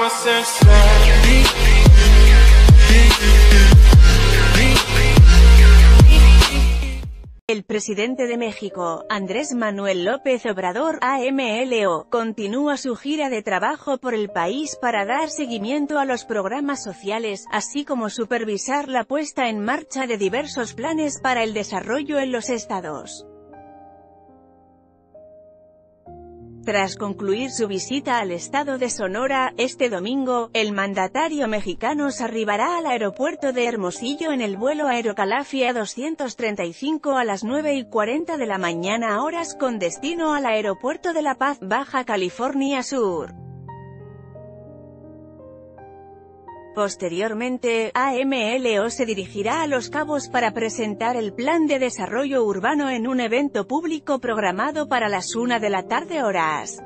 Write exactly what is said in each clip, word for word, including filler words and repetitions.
El presidente de México, Andrés Manuel López Obrador, A M L O, continúa su gira de trabajo por el país para dar seguimiento a los programas sociales, así como supervisar la puesta en marcha de diversos planes para el desarrollo en los estados. Tras concluir su visita al estado de Sonora, este domingo, el mandatario mexicano se arribará al aeropuerto de Hermosillo en el vuelo Aerocalafia doscientos treinta y cinco a las nueve y cuarenta de la mañana horas con destino al aeropuerto de La Paz, Baja California Sur. Posteriormente, A M L O se dirigirá a Los Cabos para presentar el Plan de Desarrollo Urbano en un evento público programado para las una de la tarde horas.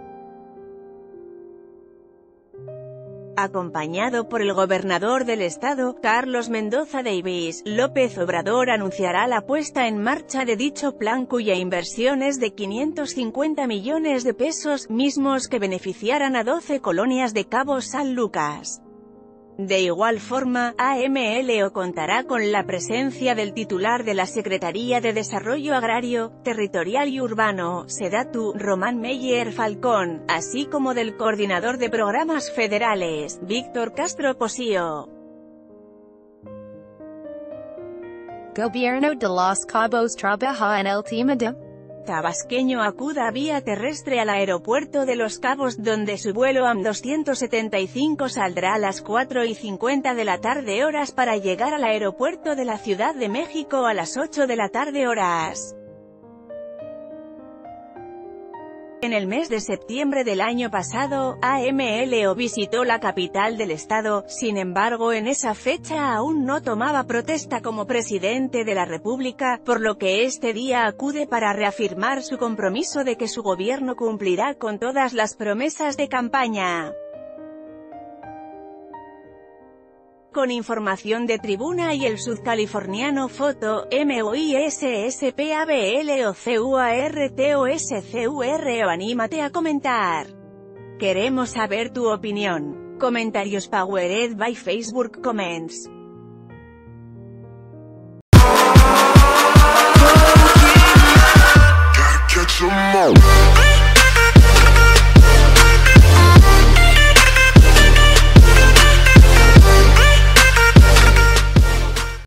Acompañado por el gobernador del estado, Carlos Mendoza Davis, López Obrador anunciará la puesta en marcha de dicho plan cuya inversión es de quinientos cincuenta millones de pesos, mismos que beneficiarán a doce colonias de Cabo San Lucas. De igual forma, A M L O contará con la presencia del titular de la Secretaría de Desarrollo Agrario, Territorial y Urbano, SEDATU, Román Meyer Falcón, así como del coordinador de programas federales, Víctor Castro Cosío. Gobierno de los Cabos trabaja en el tema de tabasqueño acuda vía terrestre al aeropuerto de Los Cabos, donde su vuelo A M doscientos setenta y cinco saldrá a las cuatro y cincuenta de la tarde horas para llegar al aeropuerto de la Ciudad de México a las ocho de la tarde horas. En el mes de septiembre del año pasado, A M L O visitó la capital del estado, sin embargo en esa fecha aún no tomaba protesta como presidente de la República, por lo que este día acude para reafirmar su compromiso de que su gobierno cumplirá con todas las promesas de campaña. Con información de Tribuna y El Sudcaliforniano. Foto, M O I S S P A B L O C U A R T O S C U R O. Anímate a comentar. Queremos saber tu opinión. Comentarios powered by Facebook Comments.